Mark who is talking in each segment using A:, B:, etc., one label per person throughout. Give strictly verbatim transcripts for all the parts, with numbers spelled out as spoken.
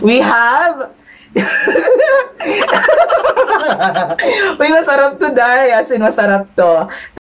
A: We have... Uy, masarap to, Day. As in, masarap to.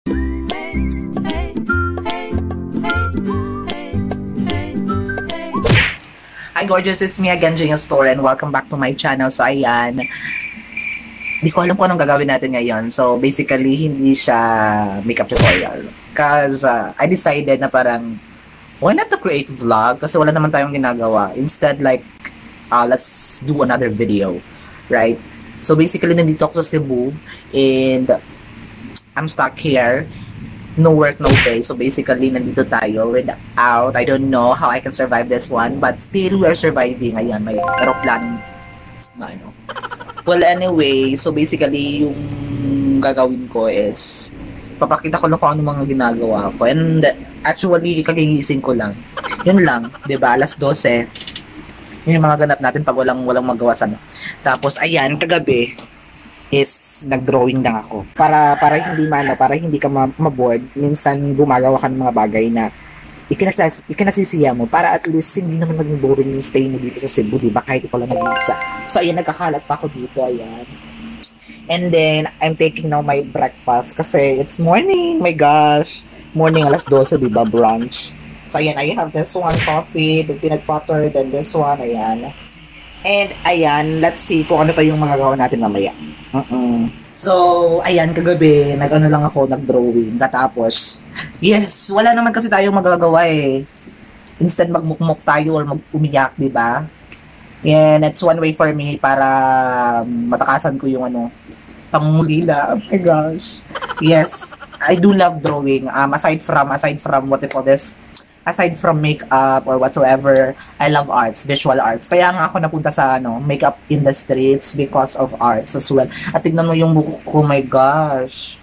A: Hi, gorgeous. It's me again, Jane Store, and welcome back to my channel. So, ayan. Di ko alam kung anong gagawin natin ngayon. So, basically, hindi siya makeup tutorial. Because uh, I decided na parang, why not to create vlog? Kasi wala naman tayong ginagawa. Instead, like, uh, let's do another video. Right? So, basically, nandito ako sa Cebu. And, I'm stuck here. No work, no pay. So, basically, nandito tayo without, I don't know how I can survive this one. But, still, we are surviving. Ayan, may aeroplane. Ano. Well, anyway, so basically, yung gagawin ko is, papakita ko lang kung ano mga ginagawa ko. And actually, kagigising ko lang. Yun lang, diba? alas dose. Yun yung mga ganap natin pag walang, walang magawa sana. Tapos, ayan, kagabi, is nag-drawing lang ako. Para, para hindi mano, para hindi ka maboard, minsan gumagawa ka ng mga bagay na ikinas ikinasisiya mo para at least hindi naman maging boring yung stay mo dito sa Cebu, diba? Kahit ikaw lang nag-iisa. So, ayan, nagkakalat pa ako dito, ayan. And then, I'm taking now my breakfast kasi it's morning, my gosh. Morning, alas dose, diba? Brunch. So, ayan, I have this one coffee, the peanut butter, then this one, ayan. And, ayan, let's see kung ano pa yung magagawa natin mamaya. Uh-uh. So, ayan, kagabi, nag-ano lang ako, nag-drawing. Katapos, yes, wala naman kasi tayong magagawa eh. Instead, magmukmuk tayo or mag-umiyak, diba? And it's one way for me para matakasan ko yung ano, pangulila. Oh my gosh. Yes, I do love drawing. Um, aside from, aside from, what they call this, aside from makeup or whatsoever, I love arts, visual arts. Kaya nga ako napunta sa ano, makeup industry. It's because of arts as well. At tignan mo yung buko ko, oh my gosh.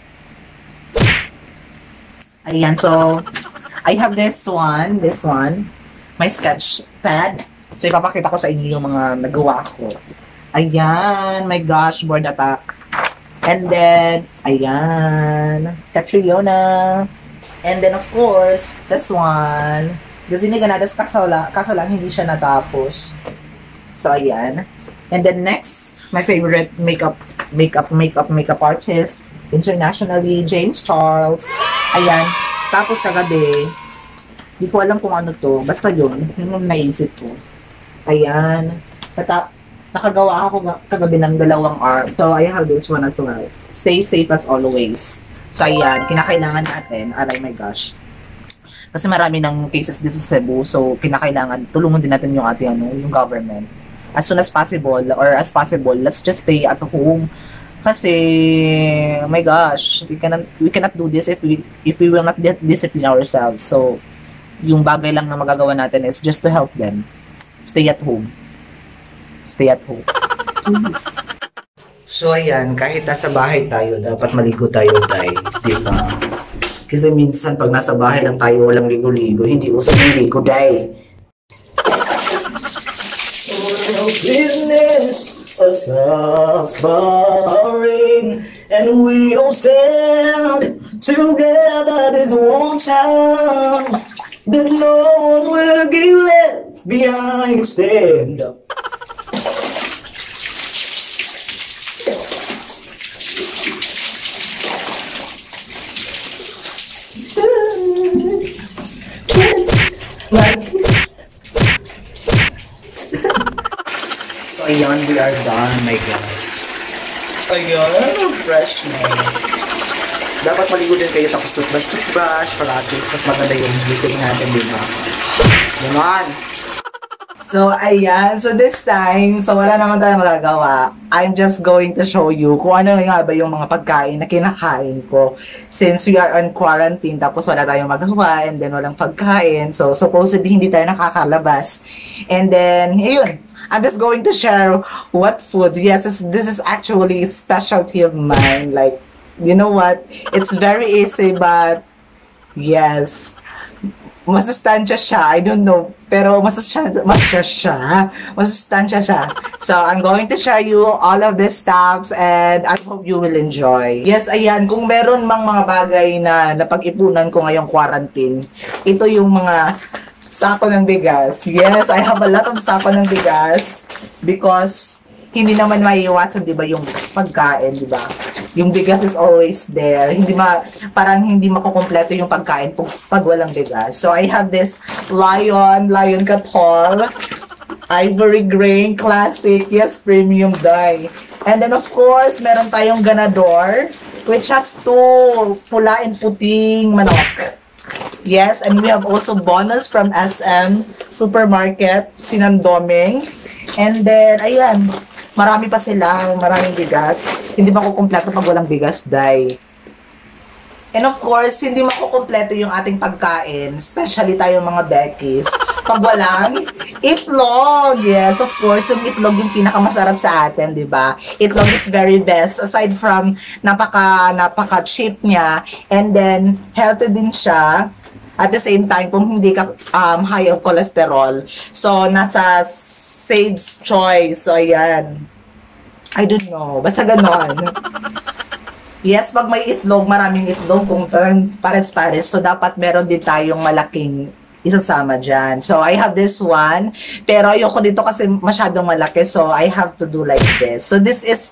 A: Ayan, so, I have this one, this one, my sketch pad. So, ipapakita ko sa inyo yung mga nagawa ko. Ayan, my gosh, board attack. And then, ayan, Catriona. And then, of course, this one. Kasi naganadas kaso lang, kaso lang hindi siya natapos. So, ayan. And then, next, my favorite makeup, makeup, makeup, makeup artist, internationally, James Charles. Ayan. Tapos, kagabi, di ko alam kung ano to. Basta yun, yun yung naisip ko. Ayan. Kata, nakagawa ako kagabi ng dalawang art. So, I have this one as well. Stay safe as always. So, ayan, kinakailangan natin, aray my gosh, kasi marami ng cases dito sa Cebu, so kinakailangan, tulungan din natin yung ating, ano, yung government. As soon as possible, or as possible, let's just stay at home. Kasi, oh my gosh, we cannot, we cannot do this if we, if we will not discipline ourselves. So, yung bagay lang na magagawa natin is just to help them. Stay at home. Stay at home. Please. So, ayan, kahit nasa bahay tayo, dapat maligo tayo, Day. Diba? Kasi minsan, pag nasa bahay lang tayo, walang ligo-ligo, hindi usap yung ligo, Day. Oh, business was suffering, and we all stand together this one time. That no one will get left behind. Stand up. So, ayan, we are done, my God. Ayan, fresh na. Dapat maligo din kayo tapos toothbrush, toothbrush, para at least mas maganda yung gising natin, di ba? Naman! So, ayan. So, this time, so wala naman tayong magagawa. I'm just going to show you kung ano nga ba yung mga pagkain na kinakain ko. Since we are on quarantine, tapos wala tayong magawa, and then walang pagkain. So, supposedly, hindi tayo nakakalabas. And then, ayun. I'm just going to share what foods. Yes, this, this is actually a specialty of mine. Like, you know what? It's very easy, but, yes. Masustansya siya. I don't know. Pero masustansya, masustansya siya. Masustansya siya. So, I'm going to share you all of these stuffs and I hope you will enjoy. Yes, ayan. Kung meron mang mga bagay na napag-ipunan ko ngayong quarantine, ito yung mga sako ng bigas. Yes, I have a lot of sako ng bigas. Because hindi naman maiiwasan, di ba, yung pagkain, di ba? Yung bigas is always there. Hindi ma, parang hindi makukumpleto yung pagkain pag, pag walang bigas. So, I have this Lion, Lion Katol, Ivory Grain, Classic, yes, Premium Dye. And then, of course, meron tayong Ganador, which has two pula and puting manok. Yes, and we have also bonus from S M Supermarket, Sinandoming. And then, ayan, marami pa sila, maraming bigas. Hindi makukumpleto pag walang bigas, Day. And of course, hindi makukumpleto yung ating pagkain, especially tayo mga Beckies, pag walang itlog. Yes, of course, yung itlog yung pinakamasarap sa atin, di ba? Itlog is very best, aside from napaka, napaka cheap niya, and then healthy din siya. At the same time, kung hindi ka um, high of cholesterol. So, nasa Save's Choice. So, ayan. I don't know. Basta ganon. Yes, pag may itlog, maraming itlog, kung pares-pares. So, dapat meron din tayong malaking isasama dyan. So, I have this one. Pero ayoko dito kasi masyadong malaki. So, I have to do like this. So, this is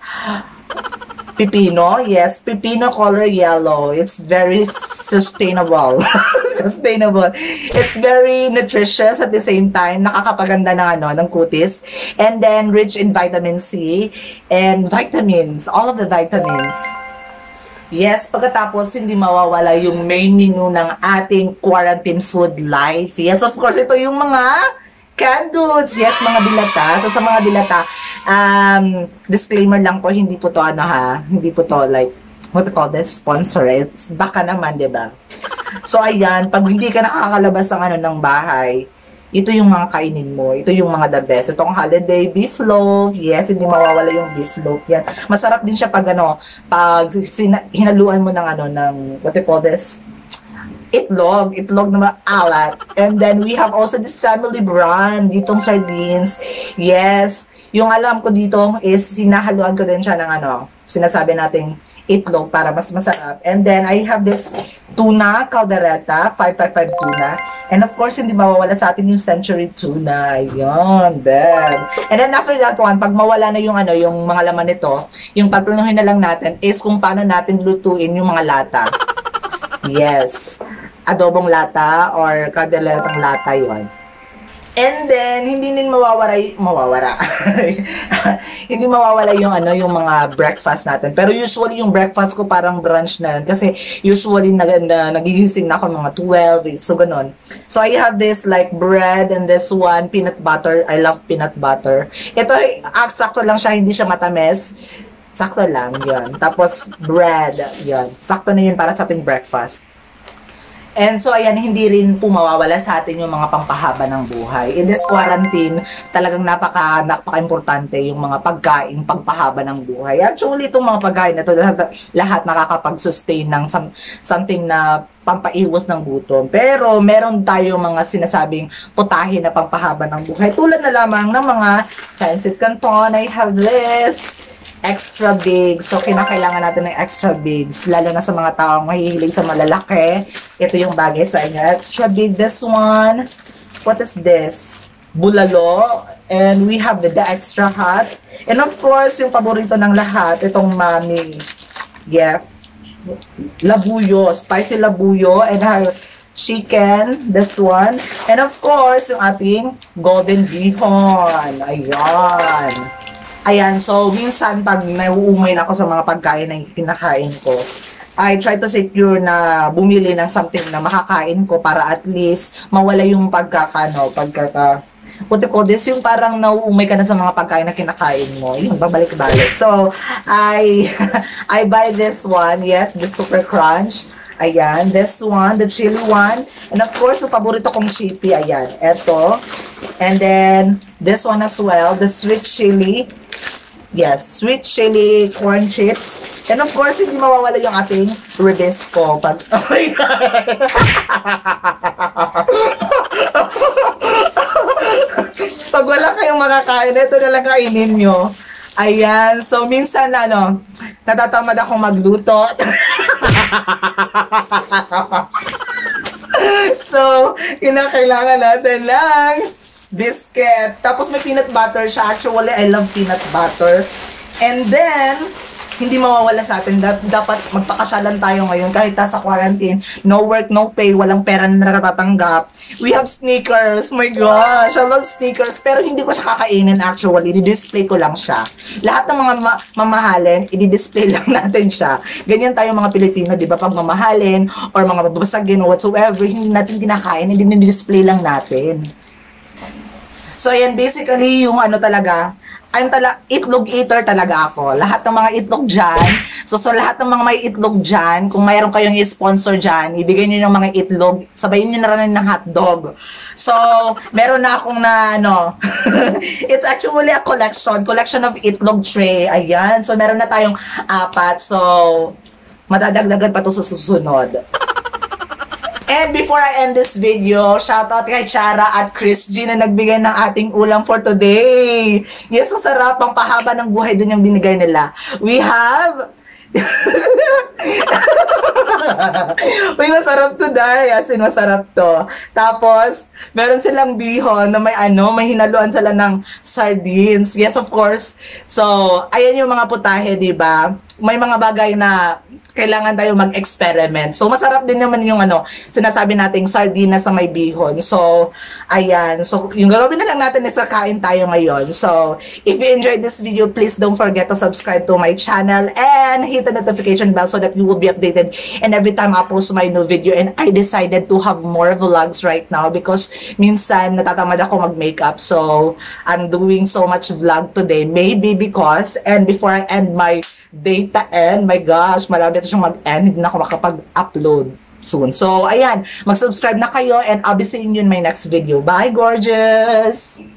A: pipino. Yes, pipino color yellow. It's very sustainable. Sustainable. It's very nutritious at the same time. Nakakapaganda ng ano, ng kutis. And then rich in vitamin C and vitamins, all of the vitamins. Yes, pagkatapos hindi mawawala yung main menu ng ating quarantine food life. Yes, of course, ito yung mga canned goods. Yes, mga dilata. So sa mga dilata, um disclaimer lang po, hindi po to ano ha, hindi po to like what to call this, sponsor. It's baka naman, di ba? So, ayan, pag hindi ka nakakalabas ng ano ng bahay, ito yung mga kainin mo. Ito yung mga the best. Itong holiday beef loaf. Yes, hindi mawawala yung beef loaf. Yan. Masarap din siya pag ano, pag hinaluan mo ng ano, ng, what to call this, itlog. Itlog na maalat. And then, we have also this family brand. Ditong sardines. Yes. Yung alam ko dito is, hinahaluan ko din siya ng ano, sinasabi nating itlog para mas masarap. And then, I have this tuna caldereta, five five five tuna. And of course, hindi mawawala sa atin yung century tuna. Yun, bad. And then after that one, pag mawala na yung ano, yung mga laman nito, yung paplanuhin na lang natin is kung paano natin lutuin yung mga lata. Yes. Adobong lata or calderetang lata yun. And then, hindi din mawawala, mawawala. Hindi mawawala yung ano, yung mga breakfast natin. Pero usually yung breakfast ko parang brunch na yan. Kasi usually nag, na, nagigising na ako mga twelve, so ganon. So I have this like bread and this one, peanut butter. I love peanut butter. Ito, ah, sakto lang siya, hindi siya matamis. Sakto lang, yun. Tapos bread, yun. Sakto na yun para sa ating breakfast. And so, ayan, hindi rin po mawawala sa atin yung mga pampahaba ng buhay. In this quarantine, talagang napaka, napaka-importante yung mga pagkain, pagpahaba ng buhay. Actually, itong mga pagkain na ito, lahat, lahat nakakapag-sustain ng some, something na pampaiwas ng gutom. Pero, meron tayo mga sinasabing putahe na pampahaba ng buhay. Tulad na lamang ng mga pancit canton. I have this extra big. So, kinakailangan natin ng extra big. Lalo na sa mga taong mahihilig sa malalaki. Ito yung bagay sa inyo. Extra big. This one. What is this? Bulalo. And we have the, the extra hot. And of course, yung paborito ng lahat, itong mami. Yeah. Labuyo. Spicy labuyo. And her chicken. This one. And of course, yung ating golden bihon. Ayan. Ayan, so minsan pag nauumay na ako sa mga pagkain na kinakain ko, I try to secure na bumili ng something na makakain ko para at least mawala yung pagkakano, pagkaka, what you call this, yung parang nauumay ka na sa mga pagkain na kinakain mo, yun, babalik-balik. So, I, I buy this one, yes, the Super Crunch. Ayan, this one, the chili one. And of course, yung paborito kong chippy, ayan, eto. And then, this one as well, the sweet chili. Yes, sweet chili corn chips. And of course, hindi mawawala yung ating Rebisco. Pag, oh my God! Pag wala kayong makakain, ito na lang kainin nyo. Ayan, so minsan, ano, natatamad akong magluto. So, kinakailangan natin lang biscuit. Tapos may peanut butter siya. Actually, I love peanut butter. And then, hindi mawawala sa atin. Dapat magpakasalan tayo ngayon kahit nasa quarantine. No work, no pay, walang pera na nakatatanggap. We have sneakers. My gosh, I love sneakers. Pero hindi ko siya kakainin actually. I-display ko lang siya. Lahat ng mga ma mamahalin, i-display lang natin siya. Ganyan tayo mga Pilipino, di ba? Pag mamahalin or mga babasagin or whatsoever, hindi natin kinakain, i-display lang natin. So, ayan, basically, yung ano talaga, I'm tala itlog eater talaga ako. Lahat ng mga itlog dyan. So, sa so lahat ng mga may itlog dyan, kung mayroon kayong i-sponsor dyan, ibigay nyo yung mga itlog, sabayin nyo na rin ng hotdog. So, meron na akong na, ano, it's actually a collection. Collection of itlog tray. Ayan. So, meron na tayong apat. So, madadagdagan pa to sa susunod. And before I end this video, shoutout kay Chara at Chris G na nagbigay ng ating ulam for today. Yes, so sarap. Ang pahaba ng buhay dun yung binigay nila. We have... Uy, masarap to, Day. As in, masarap to. Tapos, meron silang bihon na may ano, may hinaluan sila ng sardines. Yes, of course. So, ayan yung mga putahe, diba? May mga bagay na kailangan tayo mag-experiment. So, masarap din naman yung ano, sinasabi nating sardinas na may bihon. So, ayan. So, yung gagawin na lang natin is kain tayo ngayon. So, if you enjoyed this video, please don't forget to subscribe to my channel and hit the notification bell so that you will be updated and every time I post my new video. And I decided to have more vlogs right now because minsan natatamad ako mag-makeup. So, I'm doing so much vlog today. Maybe because, and before I end my data end, my gosh, malapit na siyang mag-end, hindi na ako makapag-upload soon. So, ayan, mag-subscribe na kayo and I'll be seeing you in my next video. Bye, gorgeous!